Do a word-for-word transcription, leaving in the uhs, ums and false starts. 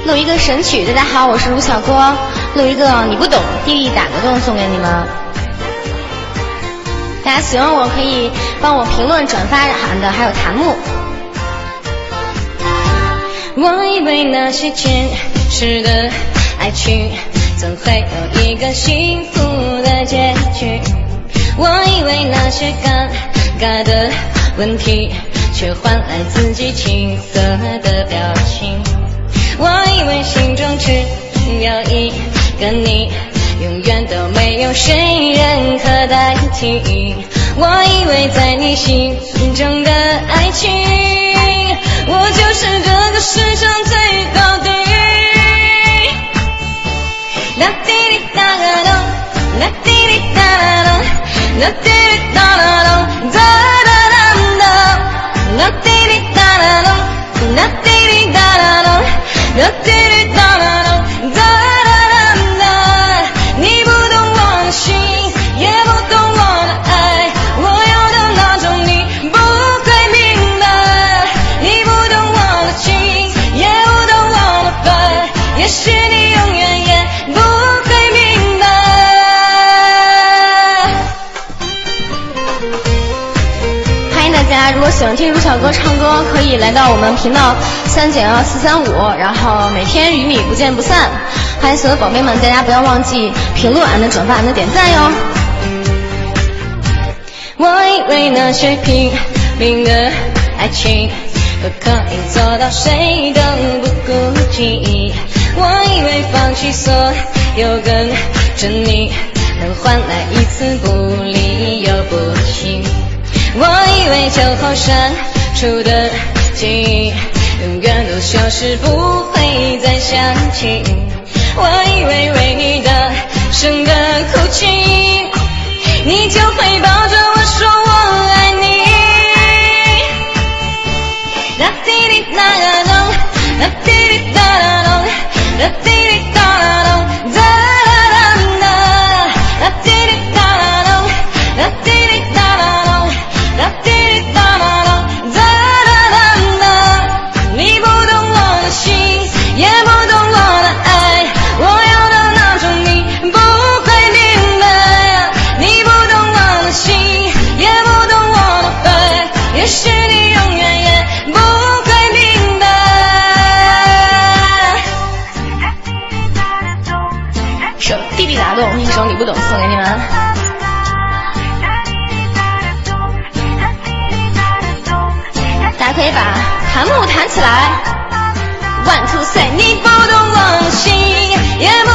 录一个神曲。大家好，我是卢小郭，录一个你不懂，弟弟打个洞送给你们。大家喜欢我可以帮我评论转发喊的，还有弹幕。我以为那些前世的爱情总会有一个幸福的结局，我以为那些尴尬的问题却换来自己青涩的表情，我以为心中只有一个你，永远都没有谁人可代替，我以为在你心中的爱情，我就是这个世上最高地。啦滴哩哒啦咚，啦滴哩哒啦咚，啦滴哩哒啦咚，哒啦啦咚，啦滴哩哒啦咚，啦滴哩哒啦咚，啦滴哩哒啦咚，哒啦啦咚。你不懂我的心，也不懂我的爱，我要的那种你不会明白。你不懂我的情，也不懂我的烦，也许你永远也不会明白。欢迎大家，如果喜欢听卢小哥唱歌，可以来到我们频道三九幺四三五，然后每天与你不见不散。欢迎所有宝贝们，大家不要忘记评论、俺的转发、俺的点赞哟。我以为那些拼命的爱情都可以做到谁都不顾忌，我以为放弃所有跟着你能换来一次不离又不弃，我以为酒后删除的记忆永远都消失，不会再想起，我以为为你大声的哭泣，你就会抱着我说我爱你。啦滴哩啦啦咚，啦滴哩哒啦咚，啦滴哩哒啦咚，哒啦啦哒，啦滴哩哒啦咚，啦滴哩哒啦咚，啦滴哩哒啦咚，哒啦啦哒。你不懂我的心，也不懂我的爱，我要的那种你不会明白。你不懂我的心，也不懂我的烦，也许你永远也不会明白。手弟弟打动，一首你不懂送给你们。大家可以把弹幕弹起来。One two three， 你不懂我的心，也